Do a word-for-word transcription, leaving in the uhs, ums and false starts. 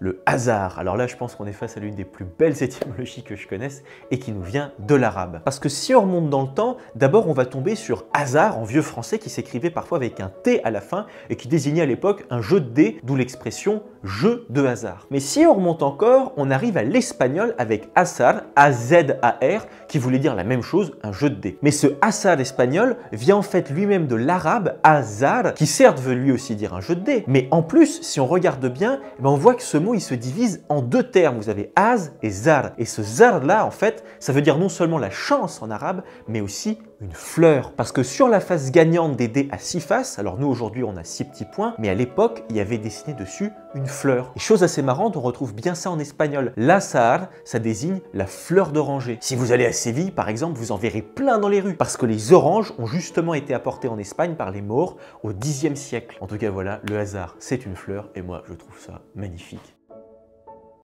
le hasard. Alors là, je pense qu'on est face à l'une des plus belles étymologies que je connaisse et qui nous vient de l'arabe. Parce que si on remonte dans le temps, d'abord on va tomber sur hasard en vieux français qui s'écrivait parfois avec un T à la fin et qui désignait à l'époque un jeu de dés, d'où l'expression jeu de hasard. Mais si on remonte encore, on arrive à l'espagnol avec azar, A Z A R, qui voulait dire la même chose, un jeu de dés. Mais ce hasard espagnol vient en fait lui-même de l'arabe azar, qui certes veut lui aussi dire un jeu de dés, mais en plus, si on regarde bien, eh ben on voit que ce mot il se divise en deux termes. Vous avez az et zar. Et ce zar là, en fait, ça veut dire non seulement la chance en arabe, mais aussi une fleur. Parce que sur la face gagnante des dés à six faces, alors nous aujourd'hui on a six petits points, mais à l'époque il y avait dessiné dessus une fleur. Et chose assez marrante, on retrouve bien ça en espagnol. L'azar, ça désigne la fleur d'oranger. Si vous allez à Séville par exemple, vous en verrez plein dans les rues, parce que les oranges ont justement été apportés en Espagne par les Maures au dixième siècle. En tout cas voilà, le hasard c'est une fleur et moi je trouve ça magnifique.